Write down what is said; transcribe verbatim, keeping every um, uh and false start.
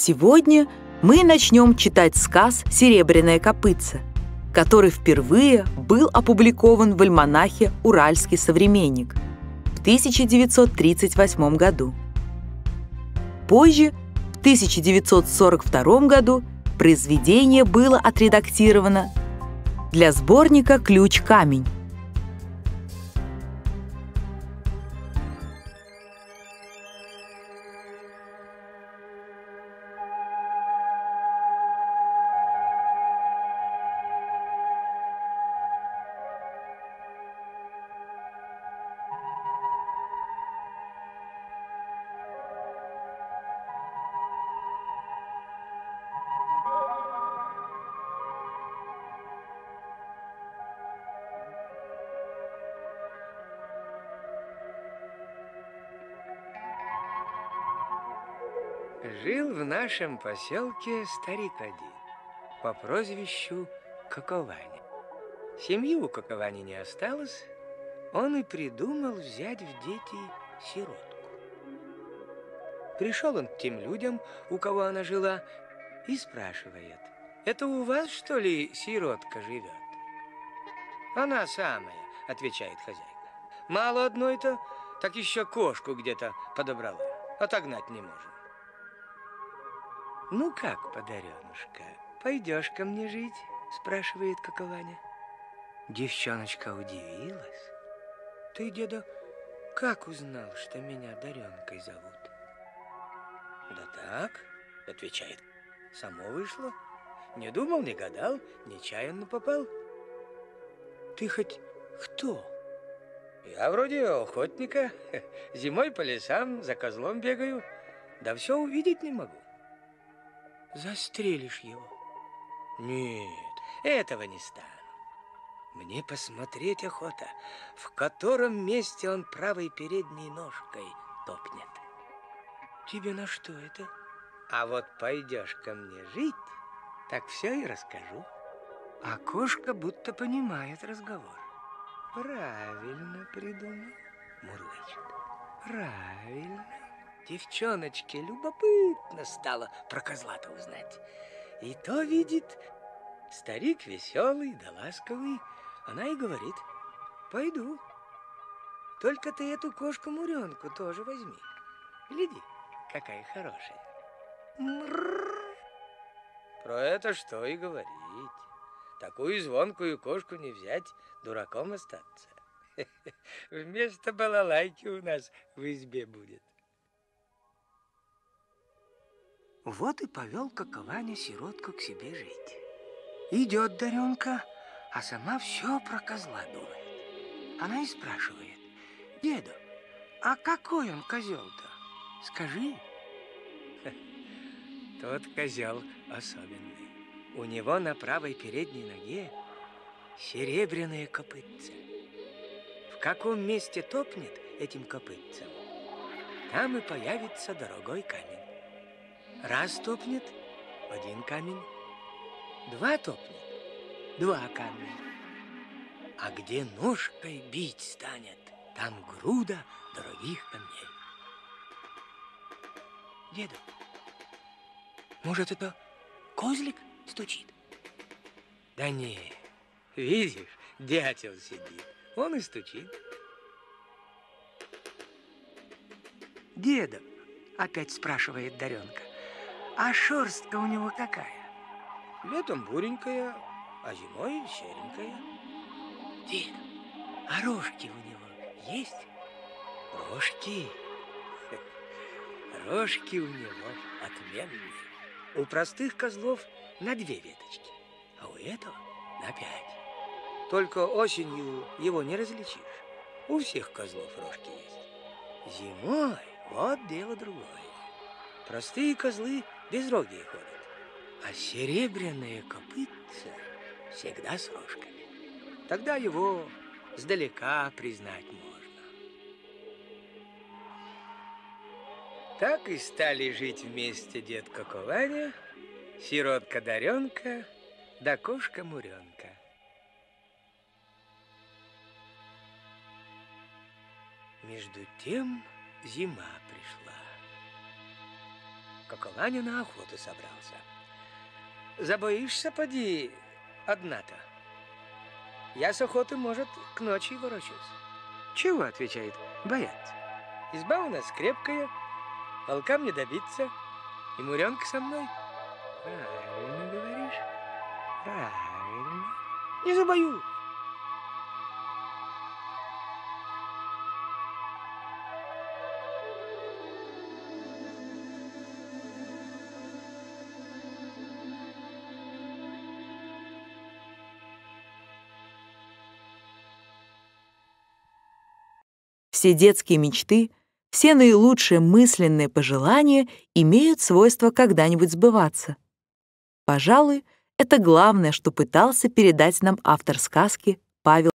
Сегодня мы начнем читать сказ «Серебряное копытце», который впервые был опубликован в альманахе «Уральский современник» в тысяча девятьсот тридцать восьмом году. Позже, в тысяча девятьсот сорок втором году, произведение было отредактировано для сборника «Ключ-камень». Жил в нашем поселке старик один по прозвищу Кокованя. Семьи у Коковани не осталось, он и придумал взять в дети сиротку. Пришел он к тем людям, у кого она жила, и спрашивает: «Это у вас, что ли, сиротка живет?» «Она самая», — отвечает хозяйка. «Мало одной-то, так еще кошку где-то подобрала, отогнать не можем». «Ну как, подаренушка, пойдешь ко мне жить?» — спрашивает Кокованя. Девчоночка удивилась. «Ты, деда, как узнал, что меня Даренкой зовут?» «Да так», — отвечает, — «само вышло. Не думал, не гадал, нечаянно попал». «Ты хоть кто?» «Я вроде охотника, зимой по лесам за козлом бегаю, да все увидеть не могу». «Застрелишь его?» «Нет, этого не стану. Мне посмотреть охота, в котором месте он правой передней ножкой топнет». «Тебе на что это?» «А вот пойдешь ко мне жить, так все и расскажу». А кошка будто понимает разговор. «Правильно придумал», — мурлычет. «Правильно». Девчоночке любопытно стало про козла-то узнать. И то видит, старик веселый да ласковый, она и говорит: «Пойду. Только ты эту кошку-муренку тоже возьми. Гляди, какая хорошая». Мрррр. Про это что и говорить. Такую звонкую кошку не взять, дураком остаться. Вместо балалайки у нас в избе будет. Вот и повел Кокованя сиротку к себе жить. Идет Даренка, а сама все про козла думает. Она и спрашивает: «Деда, а какой он козел-то? Скажи». Тот козел особенный. У него на правой передней ноге серебряное копытце. В каком месте топнет этим копытцем, там и появится дорогой камень. Раз топнет — один камень, два топнет — два камня. А где ножкой бить станет, там груда дорогих камней. Деда, может, это козлик стучит? Да не, видишь, дятел сидит, он и стучит. Деда, опять спрашивает Даренка, а шерстка у него какая? Летом буренькая, а зимой серенькая. Дед, а рожки у него есть? Рожки? Рожки у него отменные. У простых козлов на две веточки, а у этого на пять. Только осенью его не различишь. У всех козлов рожки есть. Зимой вот дело другое. Простые козлы безрогие ходят, а серебряное копытце всегда с рожками. Тогда его сдалека признать можно. Так и стали жить вместе дед Кокованя, сиротка Даренка да кошка-муренка. Между тем зима пришла. как Ваня на охоту собрался. Забоишься, поди, одна-то? Я с охоты, может, к ночи ворочусь. Чего, отвечает, бояться? Изба у нас крепкая, волкам не добиться, и Муренка со мной. Правильно говоришь, правильно. Не забоюсь. Все детские мечты, все наилучшие мысленные пожелания имеют свойство когда-нибудь сбываться. Пожалуй, это главное, что пытался передать нам автор сказки Павел